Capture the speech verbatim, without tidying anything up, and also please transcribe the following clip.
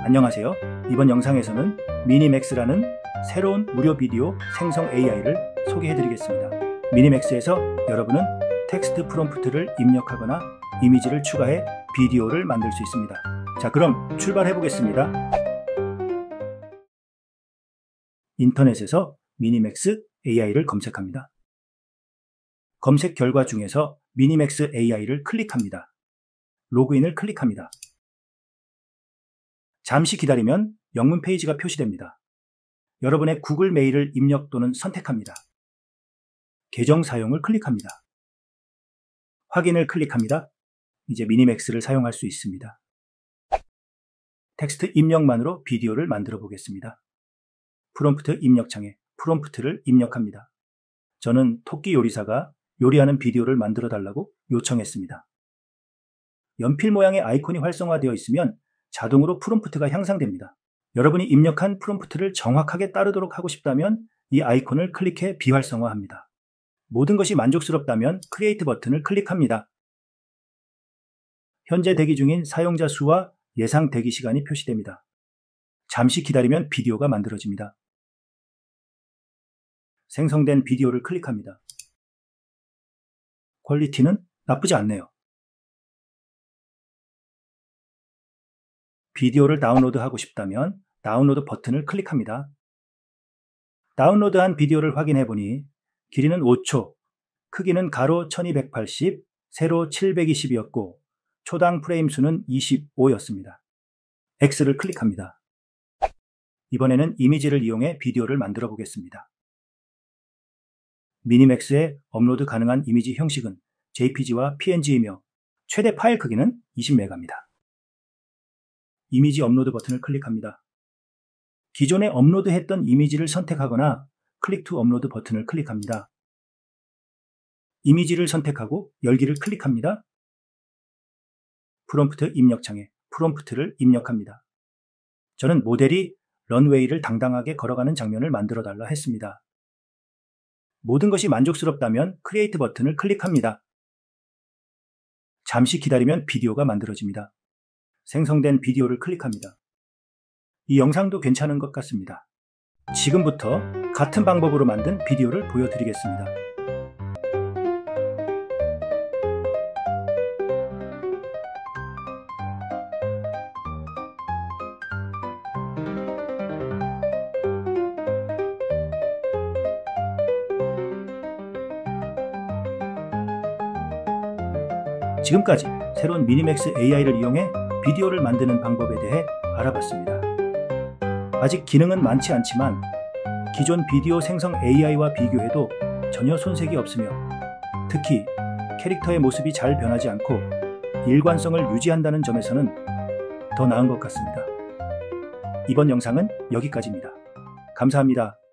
안녕하세요. 이번 영상에서는 미니맥스라는 새로운 무료 비디오 생성 에이아이를 소개해드리겠습니다. 미니맥스에서 여러분은 텍스트 프롬프트를 입력하거나 이미지를 추가해 비디오를 만들 수 있습니다. 자, 그럼 출발해 보겠습니다. 인터넷에서 미니맥스 에이아이를 검색합니다. 검색 결과 중에서 미니맥스 에이아이를 클릭합니다. 로그인을 클릭합니다. 잠시 기다리면 영문 페이지가 표시됩니다. 여러분의 구글 메일을 입력 또는 선택합니다. 계정 사용을 클릭합니다. 확인을 클릭합니다. 이제 미니맥스를 사용할 수 있습니다. 텍스트 입력만으로 비디오를 만들어 보겠습니다. 프롬프트 입력창에 프롬프트를 입력합니다. 저는 토끼 요리사가 요리하는 비디오를 만들어 달라고 요청했습니다. 연필 모양의 아이콘이 활성화되어 있으면 자동으로 프롬프트가 향상됩니다. 여러분이 입력한 프롬프트를 정확하게 따르도록 하고 싶다면 이 아이콘을 클릭해 비활성화합니다. 모든 것이 만족스럽다면 크리에이트 버튼을 클릭합니다. 현재 대기 중인 사용자 수와 예상 대기 시간이 표시됩니다. 잠시 기다리면 비디오가 만들어집니다. 생성된 비디오를 클릭합니다. 퀄리티는 나쁘지 않네요. 비디오를 다운로드하고 싶다면 다운로드 버튼을 클릭합니다. 다운로드한 비디오를 확인해 보니 길이는 오 초, 크기는 가로 천이백팔십, 세로 칠백이십이었고 초당 프레임 수는 이십오였습니다. X를 클릭합니다. 이번에는 이미지를 이용해 비디오를 만들어 보겠습니다. 미니맥스에 업로드 가능한 이미지 형식은 제이피지와 피엔지이며 최대 파일 크기는 이십 메가입니다. 이미지 업로드 버튼을 클릭합니다. 기존에 업로드했던 이미지를 선택하거나 클릭 투 업로드 버튼을 클릭합니다. 이미지를 선택하고 열기를 클릭합니다. 프롬프트 입력창에 프롬프트를 입력합니다. 저는 모델이 런웨이를 당당하게 걸어가는 장면을 만들어 달라 했습니다. 모든 것이 만족스럽다면 크리에이트 버튼을 클릭합니다. 잠시 기다리면 비디오가 만들어집니다. 생성된 비디오를 클릭합니다. 이 영상도 괜찮은 것 같습니다. 지금부터 같은 방법으로 만든 비디오를 보여드리겠습니다. 지금까지 새로운 미니맥스 에이아이를 이용해 비디오를 만드는 방법에 대해 알아봤습니다. 아직 기능은 많지 않지만 기존 비디오 생성 에이아이와 비교해도 전혀 손색이 없으며 특히 캐릭터의 모습이 잘 변하지 않고 일관성을 유지한다는 점에서는 더 나은 것 같습니다. 이번 영상은 여기까지입니다. 감사합니다.